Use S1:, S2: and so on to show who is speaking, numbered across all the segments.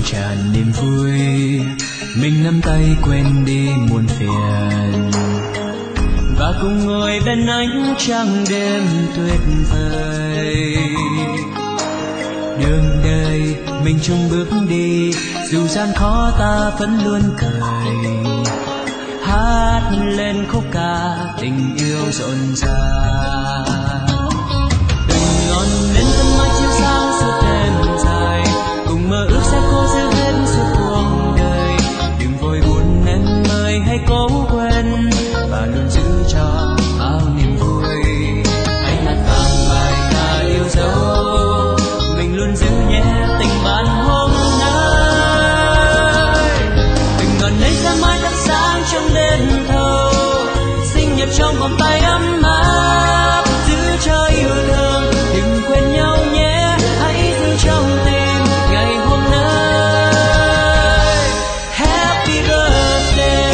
S1: tràn niềm vui, mình nắm tay quên đi muôn phiền và cùng ngồi bên ánh trăng đêm tuyệt vời. Đường đời mình chung bước đi, dù gian khó ta vẫn luôn cười, hát lên khúc ca tình yêu rộn ràng. Từng ngọn nến vẫn mãi chiếu sáng suốt đêm dài, cùng mơ ước sẽ cố giữ hết suốt cuộc đời. Đừng vội buồn em ơi, hãy cố quên và luôn giữ cho bao niềm vui. Hãy hát vang bài ta yêu dấu, mình luôn giữ nhé tình bạn hôm nay. Từng ngọn nến sẽ mãi thắp sáng trong đêm thâu, sinh nhật trong vòng tay ấm áp, giữ cho yêu thương. Đừng quên nhau nhé, hãy giữ trong tim ngày hôm nay. Happy birthday.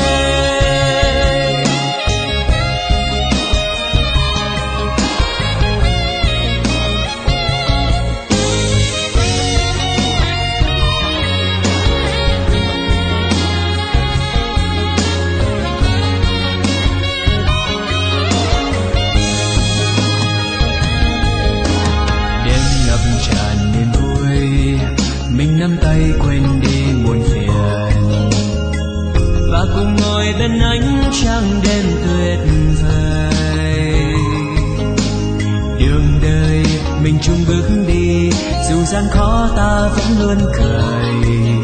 S1: Tràn niềm vui, mình nắm tay quên đi muôn phiền và cùng ngồi bên ánh trăng đêm tuyệt vời. Đường đời mình chung bước đi, dù gian khó ta vẫn luôn cười,